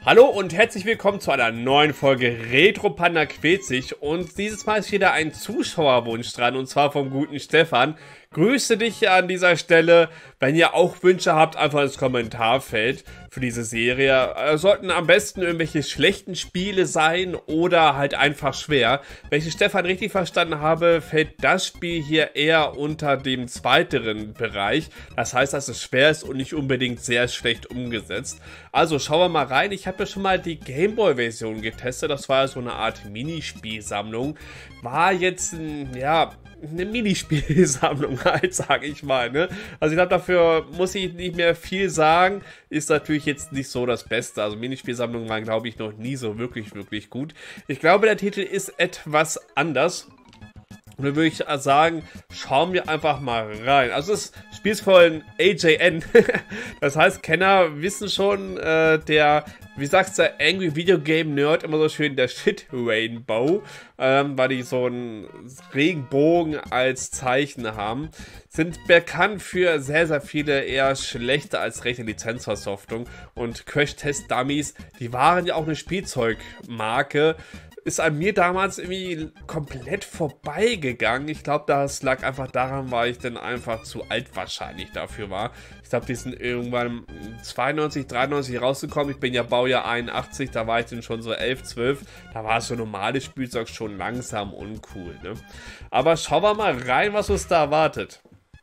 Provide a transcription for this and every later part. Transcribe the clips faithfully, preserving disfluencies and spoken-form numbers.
Hallo und herzlich willkommen zu einer neuen Folge Retro Panda quält sich, und dieses Mal ist wieder ein Zuschauerwunsch dran, und zwar vom guten Stefan. Grüße dich an dieser Stelle. Wenn ihr auch Wünsche habt, einfach ins Kommentarfeld für diese Serie. Äh, sollten am besten irgendwelche schlechten Spiele sein oder halt einfach schwer. Wenn ich Stefan richtig verstanden habe, fällt das Spiel hier eher unter dem zweiteren Bereich. Das heißt, dass es schwer ist und nicht unbedingt sehr schlecht umgesetzt. Also schauen wir mal rein. Ich habe ja schon mal die Gameboy-Version getestet. Das war ja so eine Art Minispielsammlung. War jetzt, ja, eine Minispielsammlung halt, sage ich mal, ne? Also ich glaube, dafür muss ich nicht mehr viel sagen. Ist natürlich jetzt nicht so das Beste. Also Minispielsammlungen waren, glaube ich, noch nie so wirklich, wirklich gut. Ich glaube, der Titel ist etwas anders. Und dann würde ich sagen, schauen wir einfach mal rein. Also das Spiel ist von A J N. Das heißt, Kenner wissen schon, äh, der, wie sagst du, Angry Video Game Nerd, immer so schön, der Shit Rainbow, ähm, weil die so einen Regenbogen als Zeichen haben, sind bekannt für sehr, sehr viele eher schlechte als rechte Lizenzversoftung. Und Crash Test Dummies, die waren ja auch eine Spielzeugmarke, ist an mir damals irgendwie komplett vorbeigegangen. Ich glaube, das lag einfach daran, weil ich dann einfach zu alt wahrscheinlich dafür war. Ich glaube, die sind irgendwann zweiundneunzig, dreiundneunzig rausgekommen. Ich bin ja Baujahr einundachtzig, da war ich dann schon so elf, zwölf. Da war so normales Spielzeug schon langsam uncool, ne? Aber schauen wir mal rein, was uns da erwartet.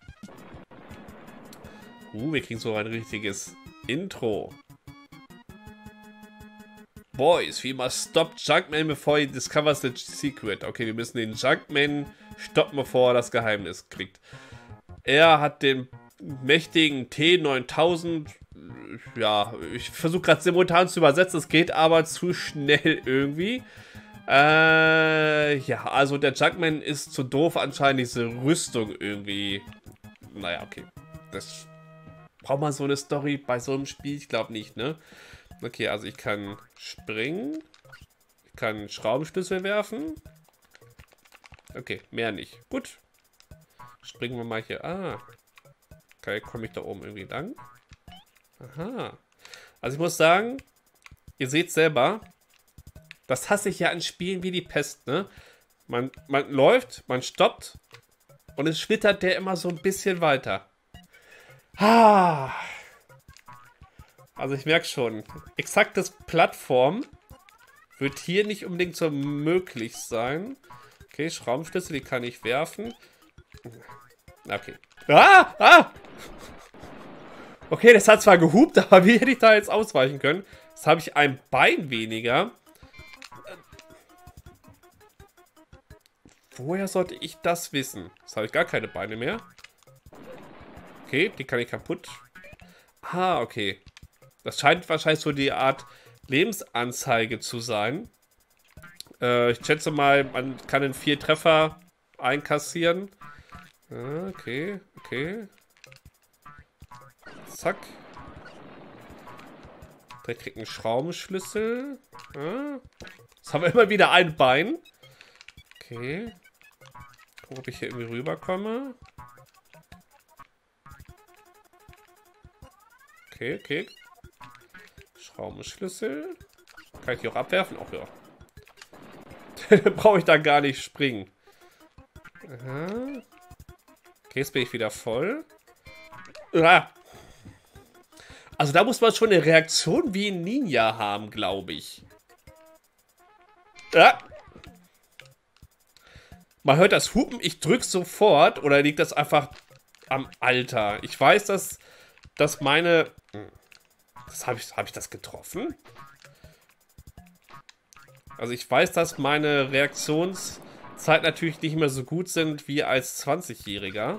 Uh, wir kriegen so ein richtiges Intro. Boys, we must stop Junkman before he discovers the secret. Okay, wir müssen den Junkman stoppen, bevor er das Geheimnis kriegt. Er hat den mächtigen T neuntausend. Ja, ich versuche gerade simultan zu übersetzen. Es geht aber zu schnell irgendwie. Äh, ja, also der Junkman ist zu doof, anscheinend diese Rüstung irgendwie. Naja, okay. Das braucht man so eine Story bei so einem Spiel? Ich glaube nicht, ne? Okay, also ich kann springen. Ich kann Schraubenschlüssel werfen. Okay, mehr nicht. Gut. Springen wir mal hier. Ah. Okay, komme ich da oben irgendwie lang? Aha. Also ich muss sagen, ihr seht selber, das hasse ich ja an Spielen wie die Pest, ne? Man, man läuft, man stoppt und es schlittert der immer so ein bisschen weiter. Ah. Also ich merke schon, exaktes Plattform wird hier nicht unbedingt so möglich sein. Okay, Schraubenschlüssel, die kann ich werfen. Okay. Ah! Ah! Okay, das hat zwar gehupt, aber wie hätte ich da jetzt ausweichen können? Jetzt habe ich ein Bein weniger. Woher sollte ich das wissen? Jetzt habe ich gar keine Beine mehr. Okay, die kann ich kaputt. Ah, okay. Das scheint wahrscheinlich so die Art Lebensanzeige zu sein. Äh, ich schätze mal, man kann in vier Treffer einkassieren. Okay, okay. Zack. Der kriegt einen Schraubenschlüssel. Jetzt haben wir immer wieder ein Bein. Okay. Gucken, ob ich hier irgendwie rüberkomme. Okay, okay. Schraubenschlüssel. Kann ich die auch abwerfen? Auch ja. Brauche ich da gar nicht springen. Aha. Okay, jetzt bin ich wieder voll. Ah. Also da muss man schon eine Reaktion wie ein Ninja haben, glaube ich. Ah. Man hört das Hupen, ich drücke sofort. Oder liegt das einfach am Alter? Ich weiß, dass, dass meine... Das habe ich, hab ich das getroffen? Also ich weiß, dass meine Reaktionszeit natürlich nicht mehr so gut sind wie als zwanzigjähriger.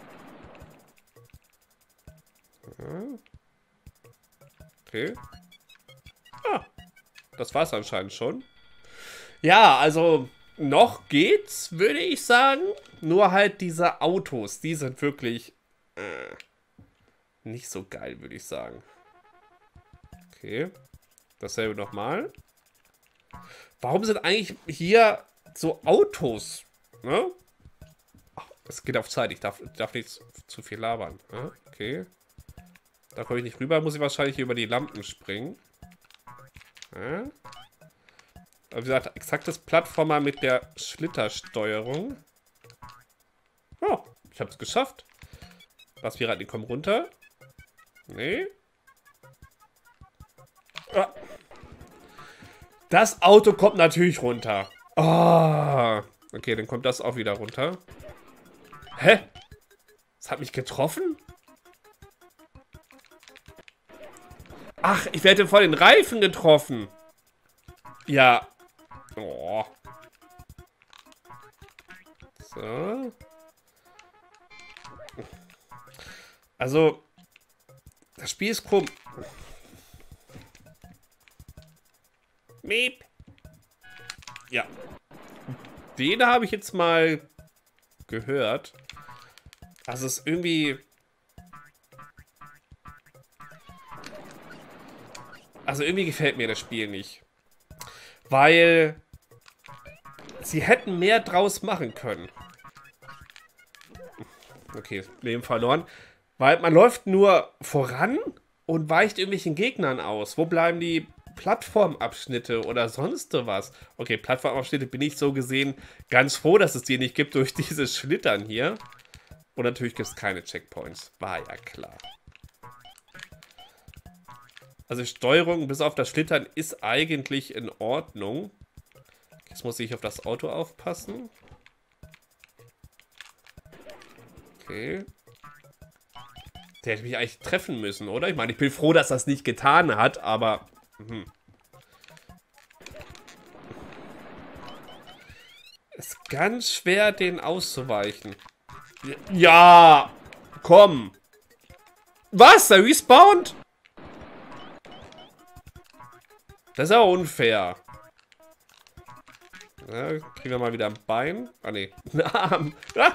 Okay. Ah, das war es anscheinend schon. Ja, also noch geht's, würde ich sagen. Nur halt diese Autos, die sind wirklich äh, nicht so geil, würde ich sagen. Okay. Dasselbe nochmal. Warum sind eigentlich hier so Autos? Ne? Ach, es geht auf Zeit. Ich darf, darf nicht zu, zu viel labern. Ja, okay. Da komme ich nicht rüber. Muss ich wahrscheinlich über die Lampen springen. Ja. Aber wie gesagt, exaktes Plattformer mit der Schlittersteuerung. Oh, ich habe es geschafft. Was, Piraten, die kommen runter? Nee. Ah. Das Auto kommt natürlich runter. Oh. Okay, dann kommt das auch wieder runter. Hä? Das hat mich getroffen? Ach, ich werde vor den Reifen getroffen. Ja. Oh. So. Also, das Spiel ist komisch. Miep. Ja. Den habe ich jetzt mal gehört. Also es ist irgendwie... Also irgendwie gefällt mir das Spiel nicht. Weil sie hätten mehr draus machen können. Okay, Leben verloren. Weil man läuft nur voran und weicht irgendwelchen Gegnern aus. Wo bleiben die Plattformabschnitte oder sonst was? Okay, Plattformabschnitte bin ich so gesehen ganz froh, dass es die nicht gibt durch dieses Schlittern hier. Und natürlich gibt es keine Checkpoints. War ja klar. Also Steuerung bis auf das Schlittern ist eigentlich in Ordnung. Jetzt muss ich auf das Auto aufpassen. Okay. Der hätte mich eigentlich treffen müssen, oder? Ich meine, ich bin froh, dass das nicht getan hat, aber... Hm. Ist ganz schwer, den auszuweichen. Ja! Komm! Was? Der respawned? Das ist ja unfair. Ja, kriegen wir mal wieder ein Bein. Ah, ne. Ein Arm. Ah!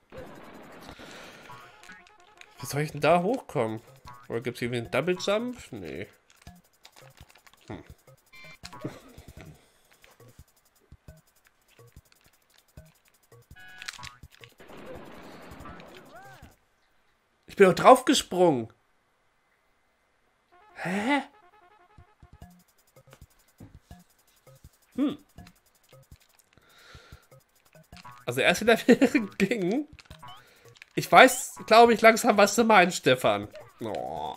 Wie soll ich denn da hochkommen? Oder gibt es hier einen Double Jump? Nee. Hm. Ich bin doch draufgesprungen. Hä? Hm. Also der erste Level ging. Ich weiß, glaube ich, langsam, was du meinst, Stefan. Oh.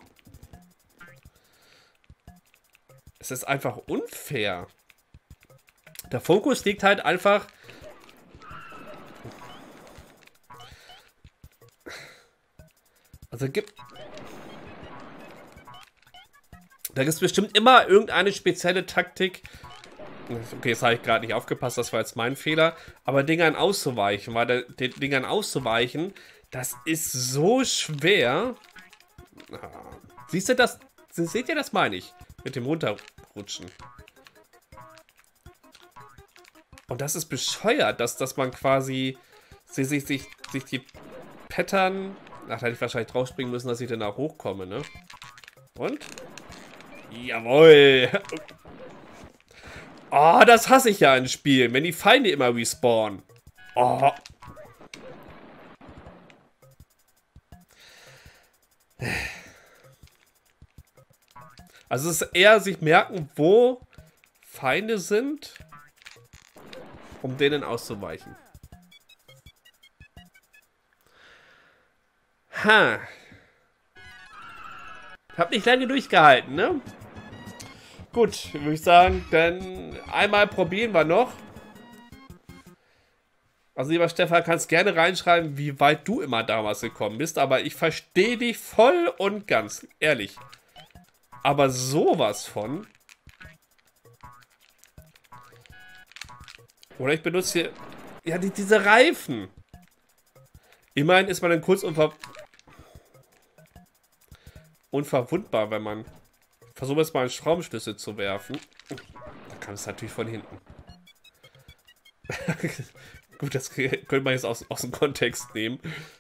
Es ist einfach unfair. Der Fokus liegt halt einfach... Also gibt... Da gibt es bestimmt immer irgendeine spezielle Taktik. Okay, das habe ich gerade nicht aufgepasst, das war jetzt mein Fehler. Aber Dingern auszuweichen, weil der, den Dingern auszuweichen, das ist so schwer. Siehst du das? Seht ihr, das meine ich? Mit dem Runterrutschen. Und das ist bescheuert, dass, dass man quasi sich, sich, sich, sich die Pattern... Ach, da hätte ich wahrscheinlich draufspringen müssen, dass ich dann auch hochkomme, ne? Und? Jawohl! Oh, das hasse ich ja in Spielen, wenn die Feinde immer respawnen. Oh. Also es ist eher sich merken, wo Feinde sind, um denen auszuweichen. Ha. Hab nicht lange durchgehalten, ne? Gut, würde ich sagen, dann einmal probieren wir noch. Also lieber Stefan, kannst gerne reinschreiben, wie weit du immer damals gekommen bist, aber ich verstehe dich voll und ganz, ehrlich. Aber sowas von. Oder ich benutze hier, ja, die, diese Reifen. Immerhin ist man dann kurz unver unverwundbar, wenn man... Versuche jetzt mal einen Schraubenschlüssel zu werfen. Da kam es natürlich von hinten. Gut, das könnte man jetzt aus, aus dem Kontext nehmen.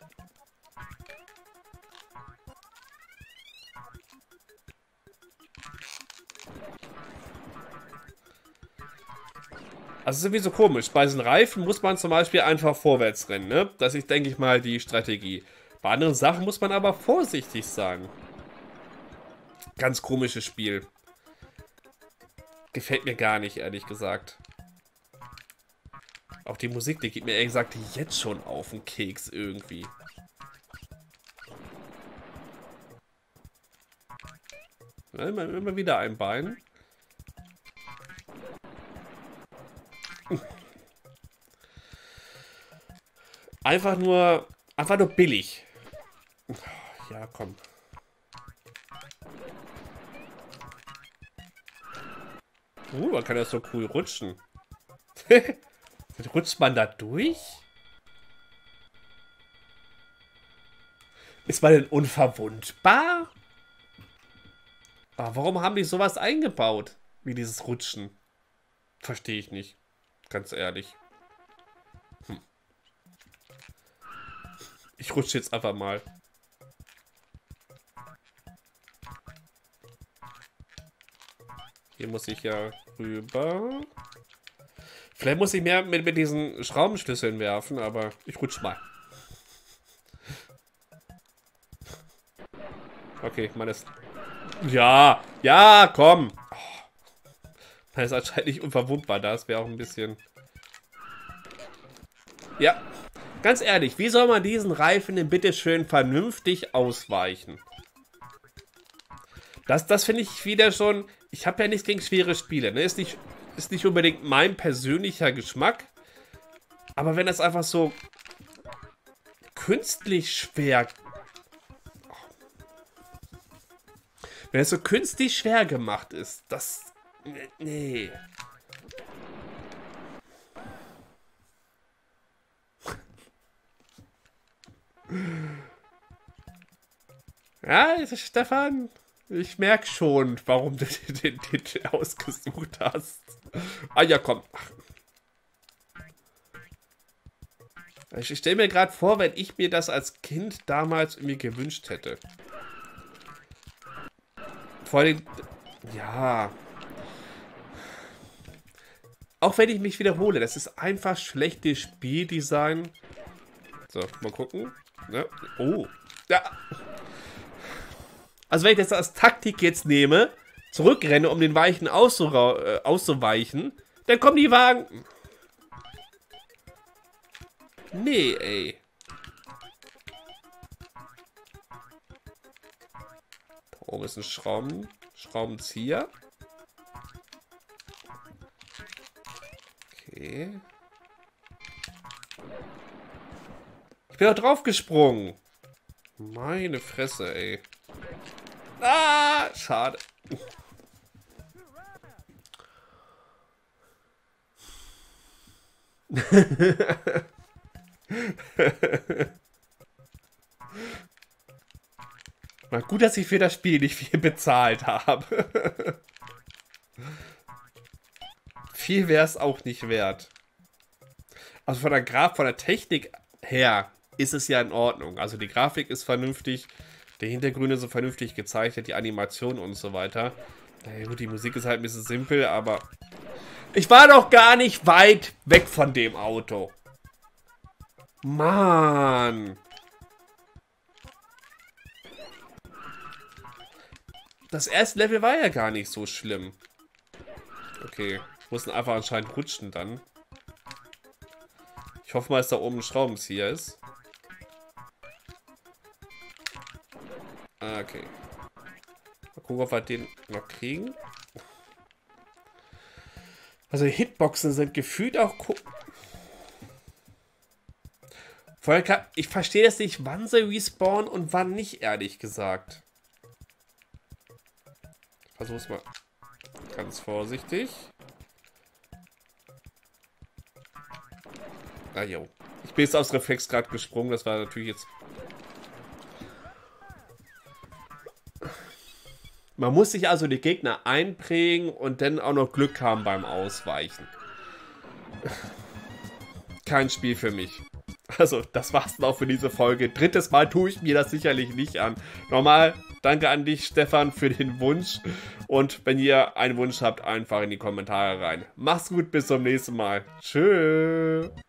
Also es ist irgendwie so komisch. Bei diesen Reifen muss man zum Beispiel einfach vorwärts rennen, ne? Das ist, denke ich mal, die Strategie. Bei anderen Sachen muss man aber vorsichtig sein. Ganz komisches Spiel. Gefällt mir gar nicht, ehrlich gesagt. Auch die Musik, die geht mir ehrlich gesagt jetzt schon auf den Keks irgendwie. Ja, immer, immer wieder ein Bein. Einfach nur, einfach nur billig. Ja, komm. Uh, man kann ja so cool rutschen. Rutscht man da durch? Ist man denn unverwundbar? Aber warum haben die sowas eingebaut? Wie dieses Rutschen. Verstehe ich nicht. Ganz ehrlich. Hm. Ich rutsche jetzt einfach mal. Hier muss ich ja rüber. Vielleicht muss ich mehr mit, mit diesen Schraubenschlüsseln werfen, aber ich rutsch mal. Okay, man ist... Ja, ja, komm. Oh. Man ist anscheinend nicht unverwundbar. Das wäre auch ein bisschen... Ja, ganz ehrlich, wie soll man diesen Reifen denn bitte schön vernünftig ausweichen? Das, das finde ich wieder schon... Ich habe ja nichts gegen schwere Spiele. Ne? Ist nicht, ist nicht unbedingt mein persönlicher Geschmack. Aber wenn das einfach so künstlich schwer... Wenn es so künstlich schwer gemacht ist, das... Nee. Ja, Stefan... Ich merke schon, warum du den Titel ausgesucht hast. Ah ja, komm. Ich stelle mir gerade vor, wenn ich mir das als Kind damals irgendwie gewünscht hätte. Vor allem, ja. Auch wenn ich mich wiederhole, das ist einfach schlechtes Spieldesign. So, mal gucken. Ja. Oh. Ja. Also wenn ich das als Taktik jetzt nehme, zurückrenne, um den Weichen äh, auszuweichen, dann kommen die Wagen... Nee, ey. Da oben ist ein Schrauben, Schraubenzieher. Okay. Ich bin doch draufgesprungen. Meine Fresse, ey. Ah, schade. Na gut, dass ich für das Spiel nicht viel bezahlt habe. Viel wäre es auch nicht wert. Also von der Grafik, von der Technik her ist es ja in Ordnung. Also die Grafik ist vernünftig. Die Hintergründe sind vernünftig gezeichnet, die Animation und so weiter. Naja, gut, die Musik ist halt ein bisschen simpel, aber... Ich war doch gar nicht weit weg von dem Auto. Mann. Das erste Level war ja gar nicht so schlimm. Okay, ich muss einfach anscheinend rutschen dann. Ich hoffe mal, dass da oben ein Schraubenzieher ist. Okay. Mal gucken, ob wir den noch kriegen. Also die Hitboxen sind gefühlt auch... Vorher, ich verstehe das nicht, wann sie respawnen und wann nicht, ehrlich gesagt. Ich versuch's mal ganz vorsichtig. Ah, jo. Ich bin jetzt aus Reflex gerade gesprungen, das war natürlich jetzt... Man muss sich also die Gegner einprägen und dann auch noch Glück haben beim Ausweichen. Kein Spiel für mich. Also, das war's dann auch für diese Folge. Drittes Mal tue ich mir das sicherlich nicht an. Nochmal, danke an dich, Stefan, für den Wunsch. Und wenn ihr einen Wunsch habt, einfach in die Kommentare rein. Macht's gut, bis zum nächsten Mal. Tschüss.